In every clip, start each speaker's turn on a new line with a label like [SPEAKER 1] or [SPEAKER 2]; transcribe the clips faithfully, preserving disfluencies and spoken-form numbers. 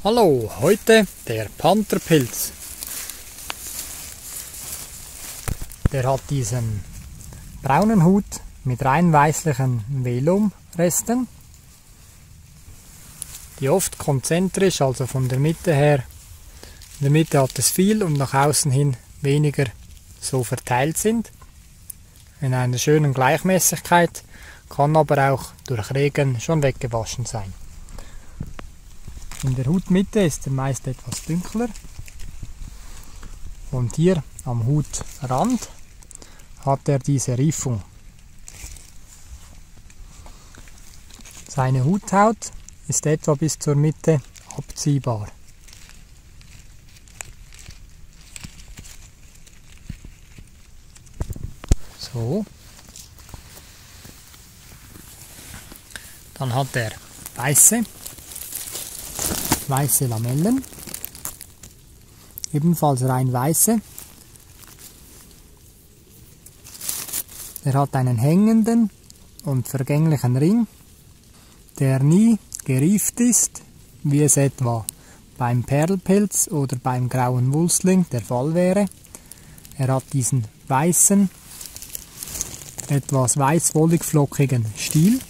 [SPEAKER 1] Hallo, heute der Pantherpilz. Der hat diesen braunen Hut mit rein weißlichen Velumresten, die oft konzentrisch, also von der Mitte her, in der Mitte hat es viel und nach außen hin weniger so verteilt sind. In einer schönen Gleichmäßigkeit, kann aber auch durch Regen schon weggewaschen sein. In der Hutmitte ist er meist etwas dunkler und hier am Hutrand hat er diese Riefung. Seine Huthaut ist etwa bis zur Mitte abziehbar. So. Dann hat er weiße weiße Lamellen, ebenfalls rein weiße. Er hat einen hängenden und vergänglichen Ring, der nie gerieft ist, wie es etwa beim Perlpilz oder beim grauen Wulstling der Fall wäre. Er hat diesen weißen, etwas weiß-wollig-flockigen Stiel.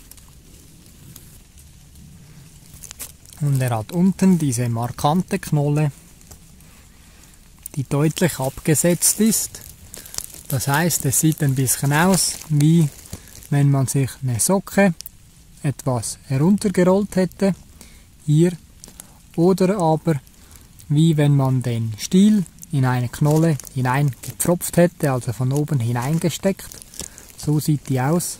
[SPEAKER 1] Und er hat unten diese markante Knolle, die deutlich abgesetzt ist. Das heißt, es sieht ein bisschen aus, wie wenn man sich eine Socke etwas heruntergerollt hätte, hier, oder aber wie wenn man den Stiel in eine Knolle hineingepfropft hätte, also von oben hineingesteckt. So sieht die aus.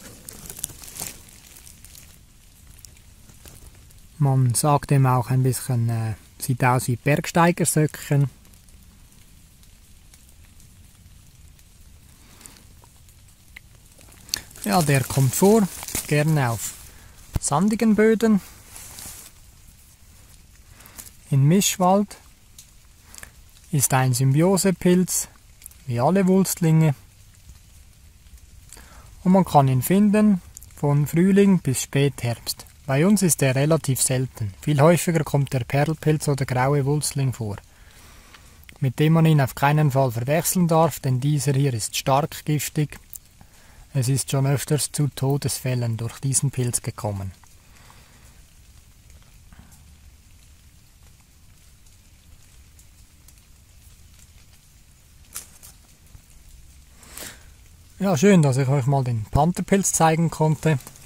[SPEAKER 1] Man sagt ihm auch ein bisschen, äh, sieht aus wie Bergsteigersöckchen. Ja, der kommt vor, gerne auf sandigen Böden, in Mischwald, ist ein Symbiosepilz, wie alle Wulstlinge. Und man kann ihn finden von Frühling bis Spätherbst. Bei uns ist er relativ selten. Viel häufiger kommt der Perlpilz oder graue Wulstling vor, mit dem man ihn auf keinen Fall verwechseln darf, denn dieser hier ist stark giftig. Es ist schon öfters zu Todesfällen durch diesen Pilz gekommen. Ja, schön, dass ich euch mal den Pantherpilz zeigen konnte.